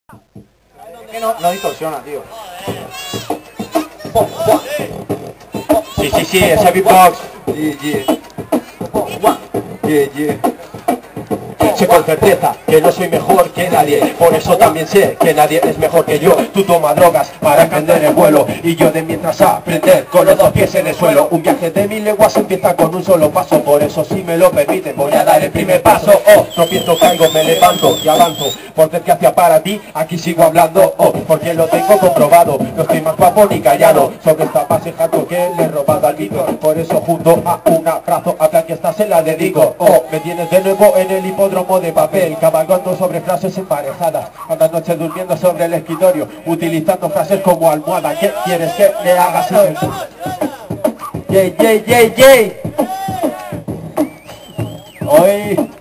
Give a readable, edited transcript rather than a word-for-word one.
Que no distorsiona, tío. Sí, ese beatbox. Yeah. Sé con certeza que no soy mejor que nadie, por eso también sé que nadie es mejor que yo. Tú tomas drogas para emprender el vuelo y yo de mientras aprender con los dos pies en el suelo. Un viaje de 1000 leguas empieza con un solo paso, por eso si me lo permiten voy a dar el primer paso. Tropiezo, caigo, me levanto y avanzo, por desgracia para ti aquí sigo hablando. Porque lo tengo comprobado, no estoy más guapo ni callado. Sobre esta base jato que le he robado al Víctor, por eso junto a un abrazo a que esta se la dedico. Me tienes de nuevo en el hipódromo de papel, cabalgando sobre frases emparejadas, cada noche durmiendo sobre el escritorio, utilizando frases como almohada. ¿Qué quieres que le hagas? Yay. Hoy